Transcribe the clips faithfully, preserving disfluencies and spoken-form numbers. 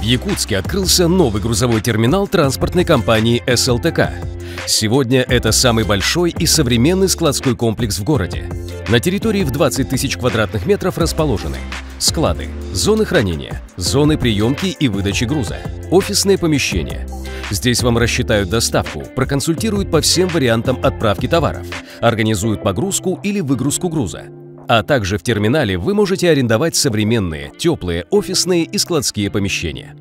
Якутске открылся новый грузовой терминал транспортной компании эс эл тэ ка. Сегодня это самый большой и современный складской комплекс в городе. На территории в двадцать тысяч квадратных метров расположены склады, зоны хранения, зоны приемки и выдачи груза, офисные помещения. Здесь вам рассчитают доставку, проконсультируют по всем вариантам отправки товаров, организуют погрузку или выгрузку груза. А также в терминале вы можете арендовать современные, теплые, офисные и складские помещения.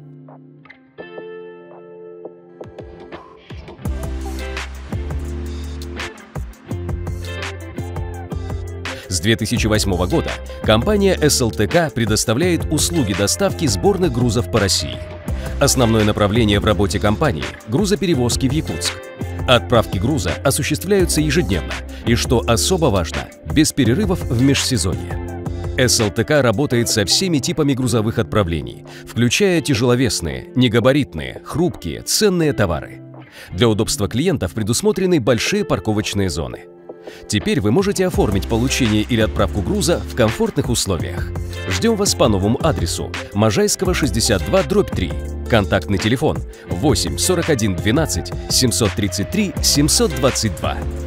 С две тысячи восьмого года компания эс эл тэ ка предоставляет услуги доставки сборных грузов по России. Основное направление в работе компании – грузоперевозки в Якутск. Отправки груза осуществляются ежедневно и, что особо важно, без перерывов в межсезонье. эс эл тэ ка работает со всеми типами грузовых отправлений, включая тяжеловесные, негабаритные, хрупкие, ценные товары. Для удобства клиентов предусмотрены большие парковочные зоны. Теперь вы можете оформить получение или отправку груза в комфортных условиях. Ждем вас по новому адресу Можайского, шестьдесят два, дробь три. Контактный телефон восемь сорок один двенадцать семьсот тридцать три семьсот двадцать два.